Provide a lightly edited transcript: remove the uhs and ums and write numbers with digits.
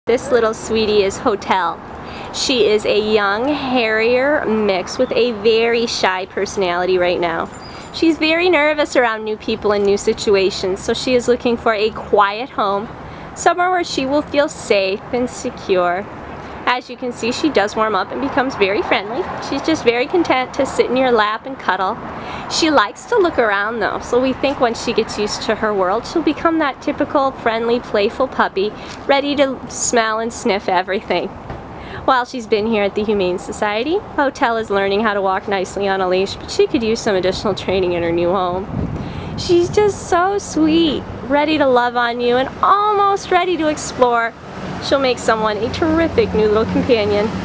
This little sweetie is Hotel. She is a young Harrier mix with a very shy personality right now. She's very nervous around new people and new situations, so she is looking for a quiet home, somewhere where she will feel safe and secure. As you can see, she does warm up and becomes very friendly. She's just very content to sit in your lap and cuddle. She likes to look around though, so we think once she gets used to her world, she'll become that typical friendly, playful puppy, ready to smell and sniff everything. While she's been here at the Humane Society, Hotel is learning how to walk nicely on a leash, but she could use some additional training in her new home. She's just so sweet, ready to love on you and almost ready to explore. She'll make someone a terrific new little companion.